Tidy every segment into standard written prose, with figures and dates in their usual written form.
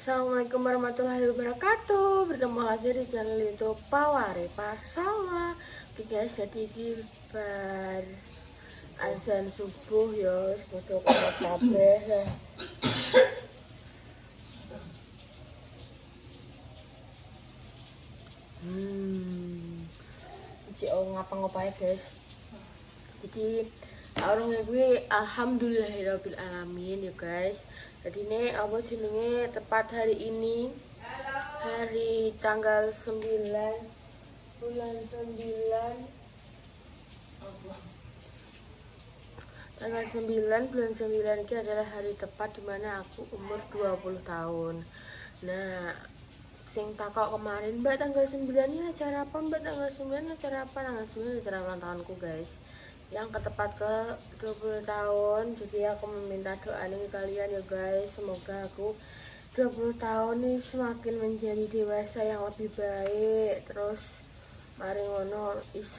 Assalamualaikum warahmatullahi wabarakatuh. Bertemu lagi di channel YouTube Paware Pasawa. Oke guys, jadi di bar azan subuh ya, semoga kuat kabeh ya. Cik ngapa-ngapain guys. Jadi orang gue alhamdulillahirabbil alamin ya guys. Jadi ini apa jenenge tepat hari ini, hari tanggal 9 bulan 9 tanggal 9 bulan 9 ini adalah hari tepat dimana aku umur 20 tahun. Nah, sing takok kemarin, Mbak tanggal 9 ini acara apa? Mbak tanggal 9 acara apa? Tanggal 9 acara ulang tahunku guys, yang ketepat ke 20 tahun. Jadi aku meminta doa nih kalian ya guys, semoga aku 20 tahun nih semakin menjadi dewasa yang lebih baik, terus mari ngono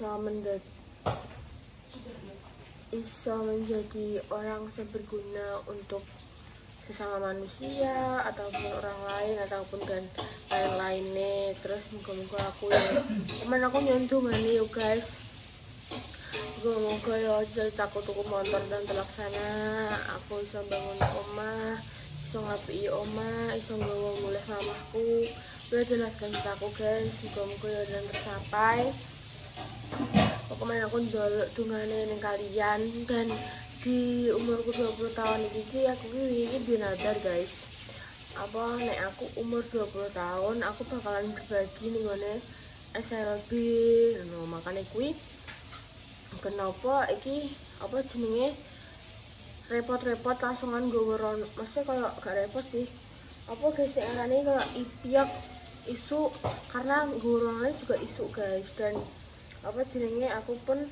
iso menjadi orang yang berguna untuk sesama manusia ataupun orang lain ataupun dan lain-lainnya. Terus moga-moga aku ya teman aku nyondongane yo guys, moga-moga ya jadi takut tuku motor dan terlaksana, aku bisa bangun omah, bisa ngapii omah, bisa nggawa mulai mamahku. Itu adalah cita-citaku guys, moga-moga ya dan tercapai. Pokoknya aku njaluk dungane ning kalian, dan di umurku 20 tahun ini aku ini dinadar guys. Apa nek aku umur 20 tahun aku bakalan berbagi ning ngene SLB no, makane kuwi kenapa iki apa jenenge repot-repot langsungan gue ron, maksudnya kalau gak repot sih apa guys yang arane kalau ipiak isu, karena gue juga isu guys. Dan apa jenenge aku pun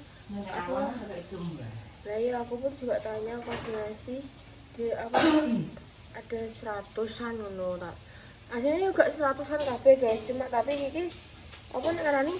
aku pun juga tanya koordinasi di apa ada 100-an ngono tak aslinya juga 100-an kabeh guys, cuma tapi iki apa nek ngarani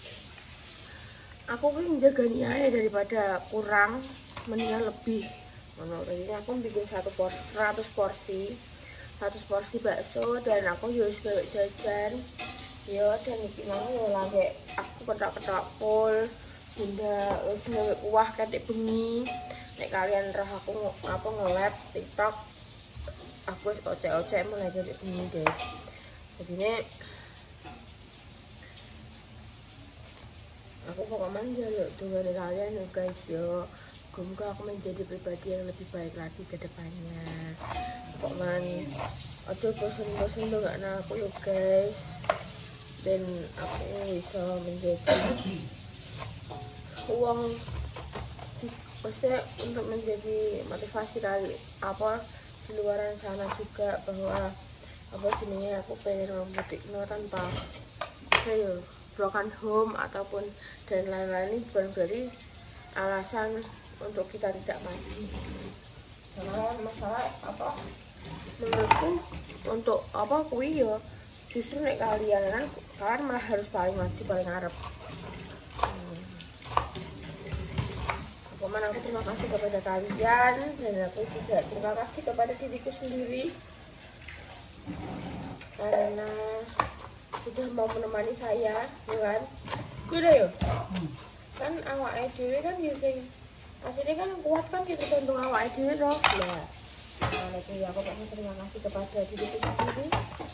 aku pun menjaga aja daripada kurang mendingan lebih ngono. Jadi aku bikin 100 porsi bakso, dan aku yo wis jajan yo, dan iki mau yo lagi aku ketok-ketok pol bunda wis gawe kuah ketik bengi. Nek kalian roh aku apa nge-live TikTok, aku wis ocek-ocek mulai ketik bengi guys. Jadi ini aku pokoknya njaluk dungane kalian ya guys yo, semoga aku menjadi pribadi yang lebih baik lagi ke depannya. Pokoknya ojo bosen-bosen tuh gak aku yo guys, dan aku bisa menjadi uang maksudnya untuk menjadi motivasi kali apa di luaran sana juga, bahwa apa jenenge aku pengen membuktikan tanpa saya broken home ataupun dan lain-lain. Ini bukan berarti alasan untuk kita tidak maju, karena masalah apa menurutku untuk apa kuwi yo justru nek kalian malah harus paling maju paling ngarep. Pokoknya aku terima kasih kepada kalian, dan aku juga terima kasih kepada diriku sendiri karena sudah mau menemani saya, kan? Udah yuk, kan awak dhewe kan using aslinya kan kuat kan kita gantung awak dhewe loh. Nah, aku pokoknya terima kasih kepada diriku sendiri.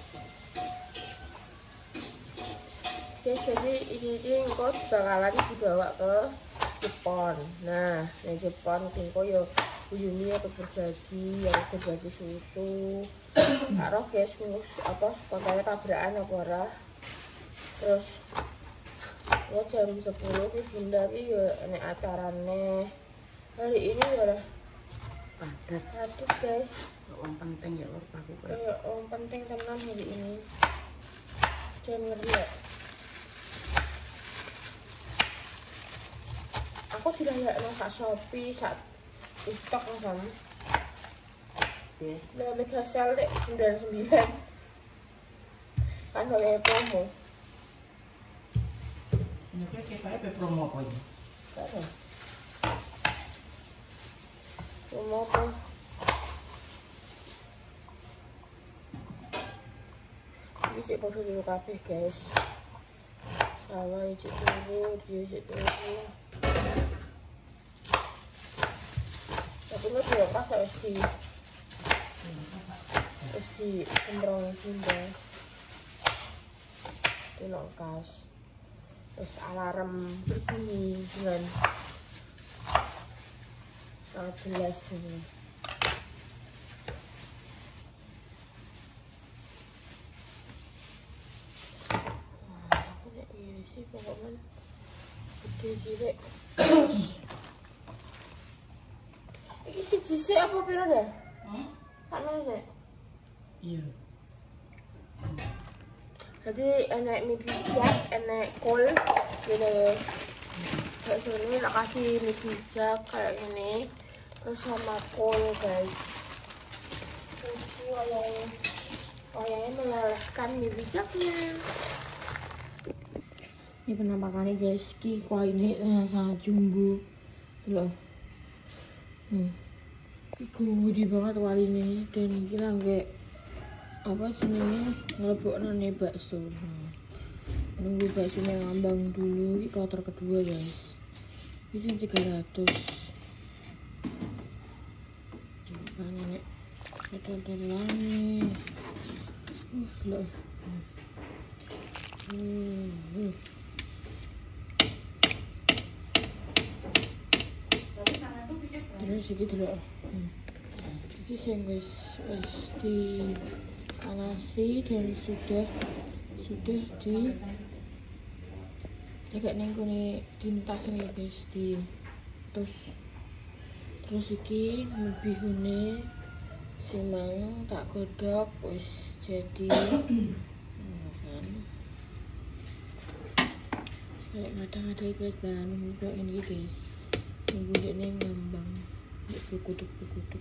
Jadi ini kok bakalan dibawa ke Jepang. Nah, di Jepang tingko yo uyuni atau berbagi, yang berbagi susu. Karo guys, apa kontanya tabrakan apa ora. Terus ya jam 10 wis bunda iki yo nek acarane. Hari ini ya lah padat guys. Wong penting ya urip aku kayak wong penting tenan hari ini. Jam ngeri. Aku tidak lihat sak Shopee, sak TikTok sama. Nah, mega sale dek 99. Kan oleh promo. Ini kita promo apa ini? Kan. Promo apa? Iki padha dulu kabeh, guys. Sawah iki turu, dia iki turu. Tapi nggak diangkat harus di kemrong bunda. Dilongkas. Terus alarm berbunyi dengan sangat jelas ini. Sih pokoknya gede cilik. Iki siji sik apa piro dah? Sama sih. Iya. Jadi enek mie bijak, enek kol gini. Bakso ini nak kasih mie bijak kayak gini. Terus sama kol, guys. Terus wayangnya melelehkan mie bijaknya. Ini penampakannya, guys. Ki kualitasnya sangat jumbo. Tuh loh. Gede banget kualitasnya. Dan ini kayak apa jenenge ngelebokno bakso. Nunggu baksonya ngambang dulu. Ini kloter kedua, guys. Ini 300. Kan ini kloter-kloteran nih. Loh. Terus iki delok. Iki sing wis dipanasi dan sudah di kayak ning kene tintas nih, guys, di terus iki bihune sing mang tak godhog wis jadi. Kan saya kadang-kadang, guys, dan nunggu ini, guys. Nunggu dia ngambang berkutuk.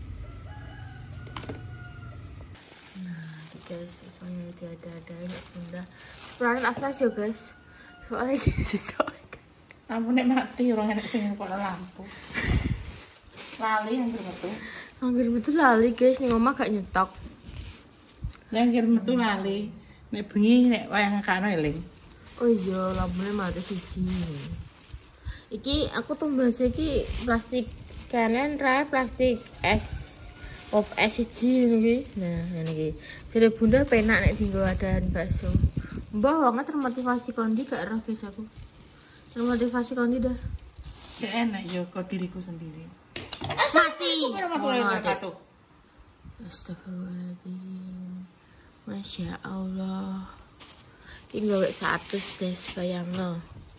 Nah, guys, semuanya diada-adain bunda. Peranan aflas ya, guys. Soalnya sesok. Lampu nek mati orang enak sing kok lampu. Lali hampir metu. Hampir betul lali, guys, ning omah gak nyetok. Hampir metu lali. Nek bengi nek wayang kano eling. Oh iya, lampunya mati siji. Iki aku tumbas iki plastik kanen rae plastik es pop es siji iki. Nah, ngene iki. Jare bunda penak nek dienggo adahan bakso. Mbah wonge termotivasi kondi gak roh, guys, aku. Termotivasi kondi dah. Cek enak yo kok diriku sendiri. Mati. Mati. Astagfirullahaladzim. Masya Allah. Ini gawe 100 des bayangno.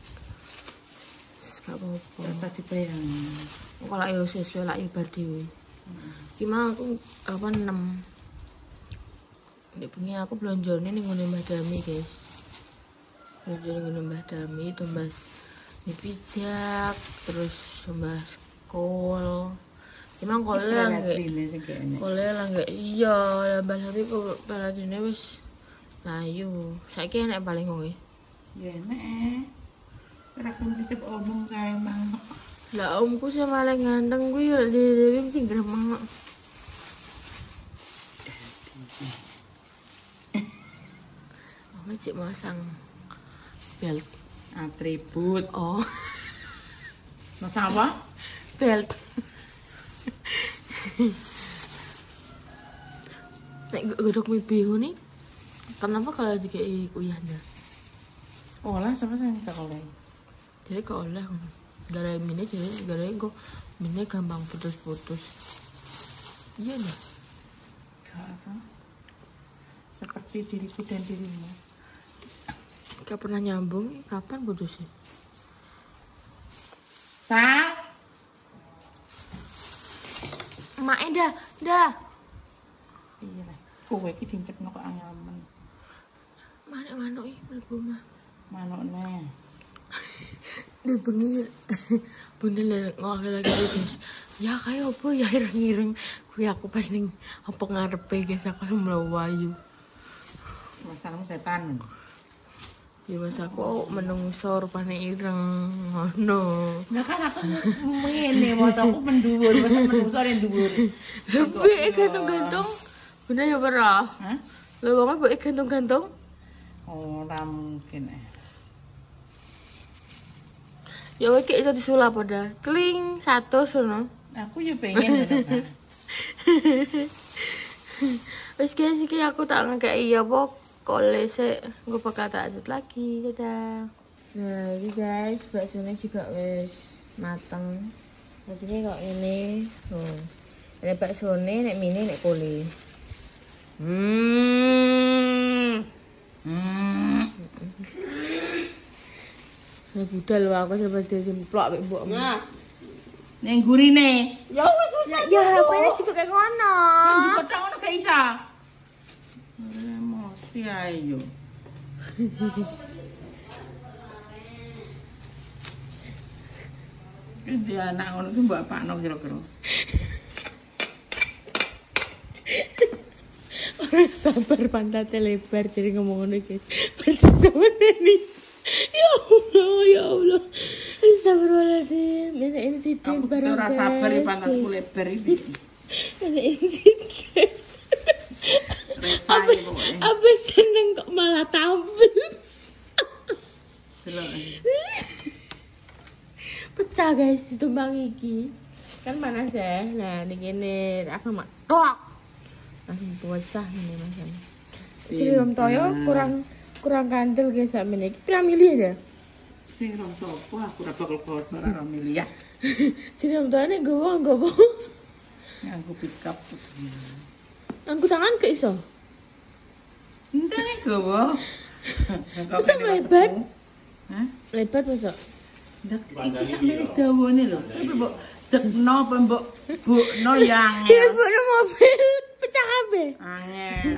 Gak apa-apa. Rasa dibayang. Kalau ayo sesuai lah ibar dewi. Gimana aku 6. Nek bengi aku belanja ning ngene Mbah Dami, guys. Belanja ning ngene Mbah Dami, tumbas mie bijak, terus tumbas kol. Emang kolnya nggak iya, Mbah Dami kok paradine wis layu. Saiki enek paling wong e. Ya enek. Ora kon titip omong kae mang. Lah omku sing paling ganteng kuwi yo Dewi sing gremeng. Aku cek masang belt atribut. Oh. Masang apa? Belt. Nek godhog mie bihu nih. Kenapa kalau dikei kuyahnya? Olah sama sing tak oleh. Jadi kok oleh gara mine jadi gara kok mine gampang putus-putus. Iya dah. Apa? Seperti diriku dan dirimu. Gak pernah nyambung, kapan putusnya? Sal. Mak dah. Iya lah. Kowe iki dicepno kok angamen. Manuk iki mlebu mah. Manukne. Dia bengi bunda lagi guys. Ya kayak apa ya ireng-ireng. Kuwi aku pas ning apa ngarepe guys aku semlawayu. Masalahmu setan. Ya mas aku menungso rupane ireng ngono. Lah kan aku ngene motoku mendhuwur, mesti menungso ning dhuwur. Lebih gantung-gantung. Bunda ya pernah. Hah? Lah wong mbok gantung-gantung. Ora mungkin. Ya iki iso disulap pada. Kling 100 ngono. Aku ya pengen ngono kan. Wis guys iki aku tak ngekeki apa kole sik engko bakal tak lanjut lagi. Dadah. Nah, ini guys, baksonya juga wis mateng. Jadinya kok ini. Oh. Nek baksone nek mini nek kole. Ya budal wae aku seperti dimplok mek mbokmu. Nah. Ning gurine. Ya wis ya kene juga kayak ngono. Dikothok ngono gak isa. Emosi ae yo. Ini anak ngono ki mbok apakno kira-kira. Orang sabar pantatnya lebar jadi ngomong ngono guys. Berarti sama Neni. Ya Allah. Astagfirullahaladzim. Ini insiden barang ora sabar ya pantatku lebar iki. Ini insiden. Apa seneng kok malah tampil. Pecah guys ditumbang iki. Kan panas ya. Nah, ini gini aku mak tok. Langsung pecah ini Mas. Jadi Om Toyo kurang kandel guys sak meniki. Pirang milih ya? Sing rong sopo aku ora bakal kocor ora milih ya. Jadi Om Toyo nek nggowo. Nganggo pick up. Angku tangan ke iso? Ndang nggowo. Bisa melebat? Hah? Lebat masa? Ndak iki sak meneh dawane lho. Tapi mbok dekno apa mbok bukno yang. Dia bukno mobil pecah kabeh. Angel.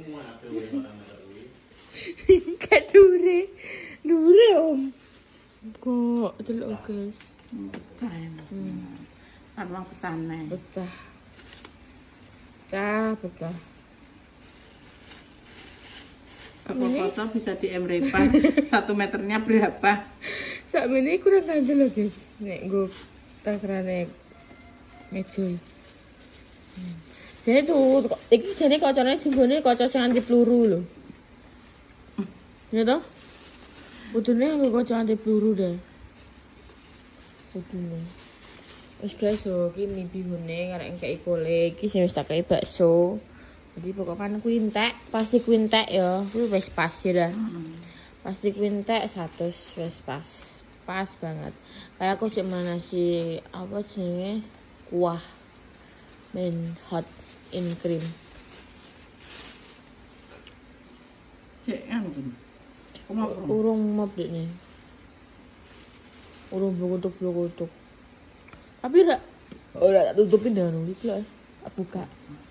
Kayak dure Om. Kok delok guys. Pecah ya. Arwah pecahne. Pecah. Apa foto bisa di Repan 1 meternya berapa? Sak meneh kurang kandel lho guys. Nek nggo takrane meja. Jadi tuh, iki jane kocone dinggone kaca sing anti peluru lho. Ya toh? Kudune nggo kaca anti peluru deh. Kudune. Wis guys, iki mie bihune karek engkek kole iki sing wis tak kei bakso. Jadi pokoknya kuwi entek, pasti kuwi entek ya. Kuwi wis pas ya dah. Pasti kuwi entek 100 wis pas. Pas banget. Kayak aku cuma nasi apa jenenge? Kuah. Men hot in cream. Cek kan. Urung mop dekne. Urung blokotok. Tapi ora tak tutupin dah iki lho. Tak buka.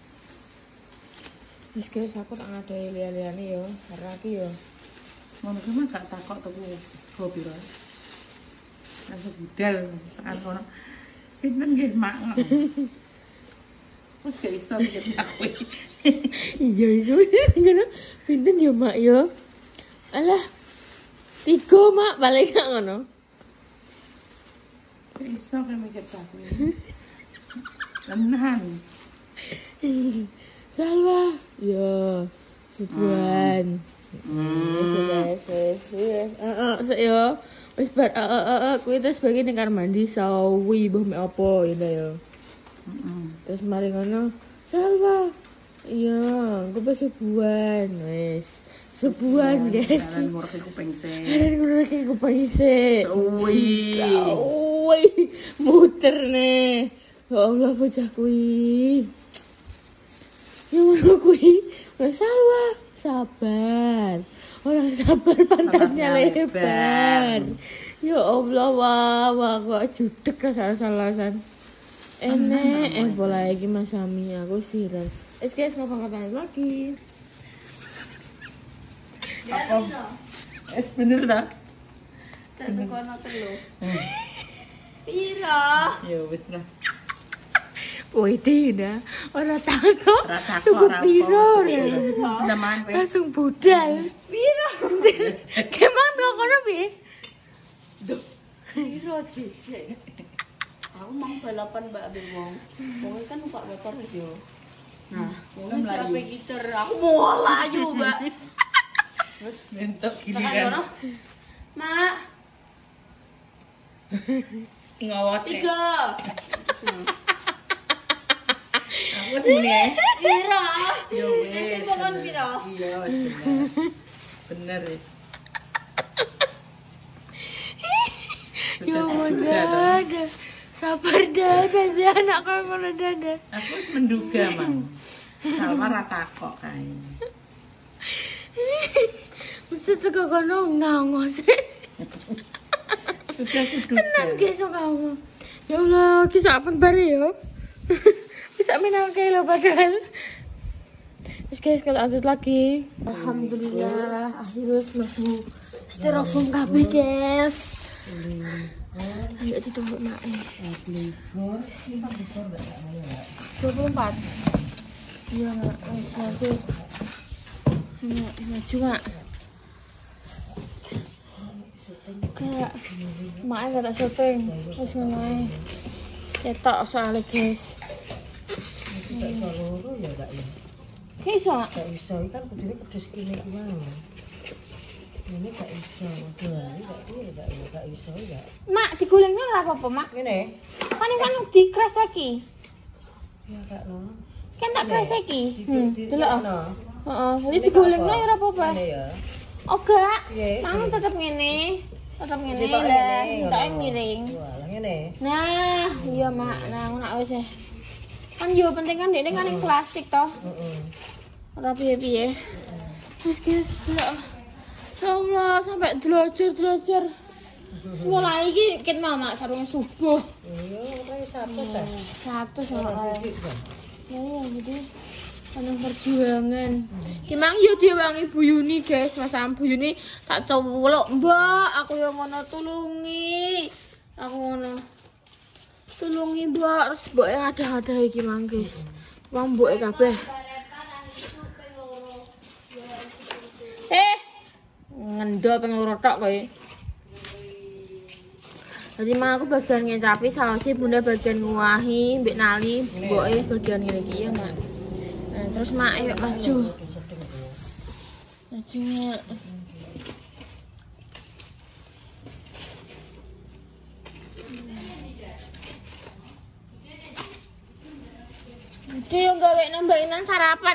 Wis guys, aku tak ngadai liya-liyane ya, karena iki ya. Ngono ki mah gak takok tuku sego piro. Langsung budal tekan kono. Pinten nggih mak ngono. Wis gak iso mikir aku. Iya itu ngono. Pinten ya mak ya. Alah. 3 mak balik gak ngono. Gak iso kan mikir aku. Tenan. Salwa. Ya. Sebulan. Ya. Wis bar kuwi terus bagi ning kamar mandi sawi mbah mek apa ya ya. Terus mari ngono, Salwa. Iya, engko wis sebulan wis. Sebulan guys. Jalan ngurek kuping sik. Jalan ngurek kuping sik. Wih. Muter nih. Ya Allah bocah kuwi. Ya ngono kuwi. Wis Salwa, sabar. Orang sabar pantatnya lebar. Ya Allah, wah kok judek salah-salahan. Enek bola lagi Mas Sami aku siran. Guys, ngapa katanya lagi? Apa? Bener dah. Tak tekono telu. Piro? Ya wis lah. Woi tidak, orang takut. Tuku piro? Teman Langsung budal. Piro? Kemang tuh kono piye? Piro sih? Aku mau balapan Mbak Abel wong. Wong kan numpak motor yo. Nah, Wong capek gitar, aku mau layu, Mbak. Terus bentuk gini Tekan kan. kono. Mak, Ngawat. 3. Aku sebenarnya. Piro? Yo wes. Bukan piro. Iya, bener. Bener. Ya ampun, Dada. Sabar Dada sih anakku yang ngono Dada. Aku wis menduga, Mang. Salma rata kok kae. Mesti teko kono ngangos. Sudah kuduga. Tenan guys kamu. Ya Allah, kisah apa bare ya? Bisa minang kayak lo padahal. Terus guys kalau lanjut lagi. Alhamdulillah akhirnya masuk styrofoam kabeh guys. Ayo ditumbuk mae. 24. Iya mak, wis lanjut. Maju mak. Kayak mae gak tak syuting. Wis ngono ae. Ketok soalnya guys. Loro ya gak ya. Kayak iso mak. Gak iso iki kan kudune pedes kene iki wae. Ini gak iso. Waduh, ini gak iso ya. Mak digulingnya ora apa-apa mak. Ngene. Kan dikreseki. Ya gak no. Kan tak kreseki. Delok. No. Heeh, jadi digulingnya ya ora apa-apa. Ngene ya. Oga, Piye? mau tetep ngene. Tetep ngene Sitok lah, ngene, tak ngono. miring. Walah ngene. Nah, iya mak. Nah, ngono wis ya. Kan yo penting kan ini kan yang plastik toh. Heeh. Ora piye-piye. Wis guys, lho. Ya Allah, sampai delojor. Mulai iki ket mama sarung subuh. Iya, kayak satu ta. Satu Ora sama. sithik ta. Ya jadi panjang perjuangan. Kimang yo diwangi Bu Yuni guys, Mas Bu Yuni tak colok, Mbak, aku yang ngono tulungi. Aku ngono. Tulungi, Mbak, terus mbok yang ada iki mang guys. Wong mboke kabeh. Ngendol ping loro tok kowe. Jadi mah aku bagian ngecapi, sausnya bunda bagian nguahi, mbak nali, mboke bagian ngene iki ya, Mak. Nah, terus Mak ayo maju. Maju, Mak. Itu yang gawe nambahinan sarapan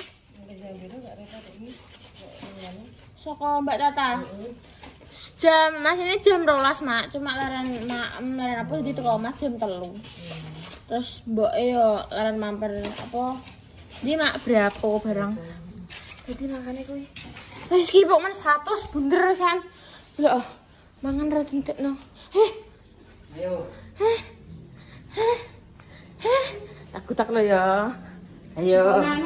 Soko Mbak Tata. Jam Mas ini jam 12 Mak, cuma laran apa di toko Mas jam 3. Terus mbok yo laran mampir apa? Di Mak berapa barang. Jadi makane kuwi. Wis ki pok men 100 bunder san. Lho, mangan ra tentekno. Ayo. Takut lo ya. Ayo.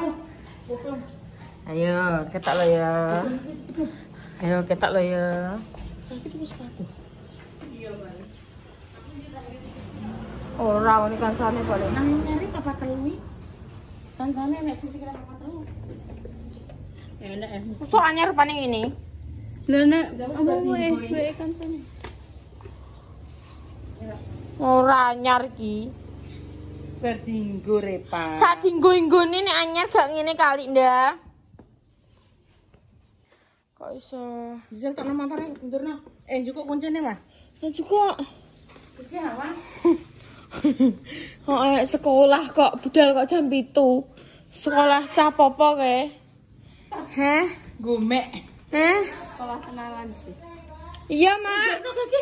Ayo, ketak lo ya. Ayo, ketak lo ya. Sakit itu sepatu. Ora ini kancane boleh. Nah, nyari apa telui? Kancane nek sisi kira apa telu. Enak ya. Susuk anyar rupane ngene. Lah nek opo wae kancane. Ora anyar iki. Berdinggo repa. Sak dinggo-inggone nek anyar gak ngene kali, Ndak. Kok iso? Bisa tak nang montore ndurno. Cukup kuncine mah. Ya juga. Iki hawa. Kok sekolah kok budal kok jam 7. Sekolah cah popo kae. Heh? Gomek. Sekolah kenalan sih. Iya, Mak.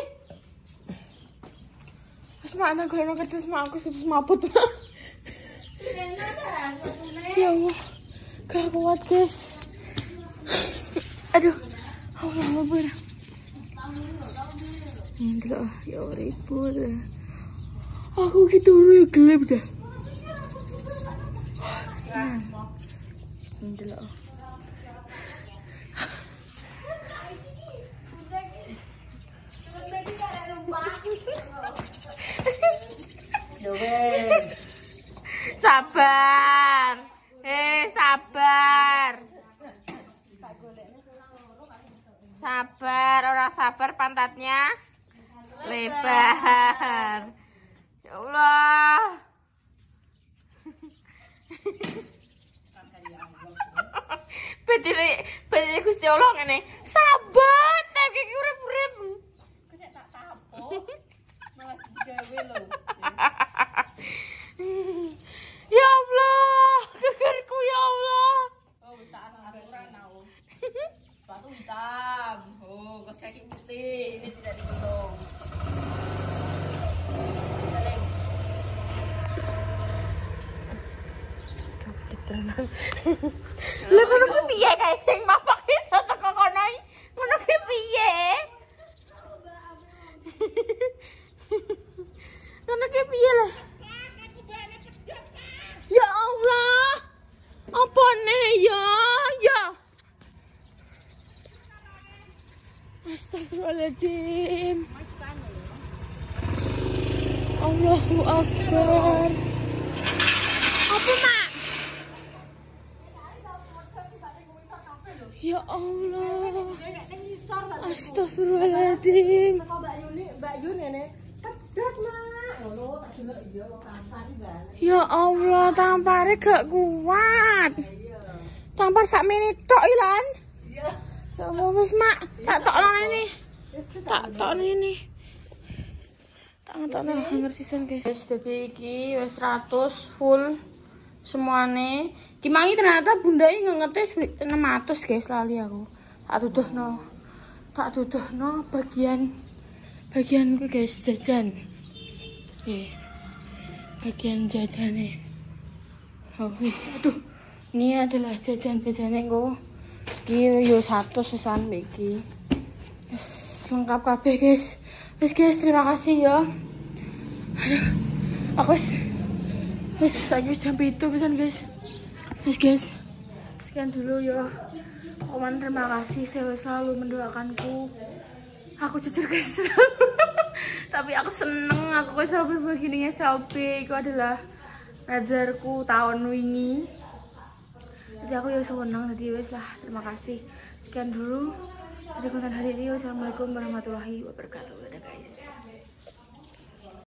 Wes mak nang golekno kertas mak aku kertas mabut. Ya Allah. Gak kuat, guys. Aduh. Allah Akbar. Enggak, ya ribut. Aku gitu ya gelap dah. Enggak. Sabar. Sabar. Sabar, orang sabar pantatnya lebar. Ya Allah. Bedire Gusti Allah ngene. Sabat tapi iki urip-urip. Kok tak tapok. Malah digawe lho. Ya Allah, gegerku ya Allah. Oh, wis tak aturan aku. Sepatu hitam. Oh, kos kaki putih. Ini tidak digulung. Tenang. Lha ngono ku piye guys sing mapak iso teko kono iki? Ngono ku piye? Ngono ku piye lah? Ya Allah. Apa nih ya? Ya. Astagfirullahaladzim. Allahu Akbar. Apa mak? Ya Allah. Astagfirullahaladzim. Mbak Yuni ini pedet mak. Ngono tak delok iya tampar banget. Ya Allah, tampare gak kuat. Tampar sak menit tok Ilan. Iya. Ya Allah wis mak, tak tokno ini. Tak tokno ini. Tak ngetokno hanger sisan guys. Wis dadi iki wis 100 full semuane. Ki mangi ternyata bunda iki ngetes 600 guys lali aku. Tak duduhno bagianku guys jajan. Bagian jajane. Oh, aduh. Ini adalah jajan-jajane ku. Iki yo 100 sesan iki. Wis lengkap kabeh guys. Wis guys, terima kasih ya. Aduh. Aku wis jam 7 pisan guys. Wis guys. Sekian dulu ya. Oman terima kasih selalu mendoakanku. Aku jujur guys. Tapi aku seneng aku sampai begininya sampai itu adalah nazarku tahun wingi. Jadi aku ya seneng tadi wes lah. Terima kasih. Sekian dulu dari konten hari ini. Wassalamualaikum warahmatullahi wabarakatuh. Dadah guys.